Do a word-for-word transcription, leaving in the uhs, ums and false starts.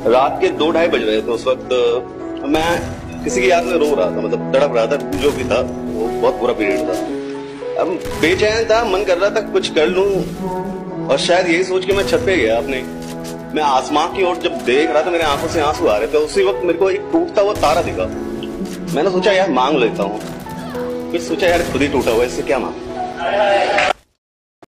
रात के दो ढाई बज रहे थे उस वक्त। मैं किसी की याद में रो रहा था, मतलब तड़प रहा था। जो भी था वो बहुत बुरा पीरियड था। अब बेचैन था, मन कर रहा था कुछ कर लूं, और शायद यही सोच के मैं छत पे गया अपने। मैं आसमां की ओर जब देख रहा था, मेरे आंखों से आंसू आ रहे थे। उसी वक्त मेरे को एक टूटता हुआ तारा दिखा। मैंने सोचा यार मांग लेता हूँ, फिर सोचा यार खुद ही टूटा हुआ, इससे क्या मांग।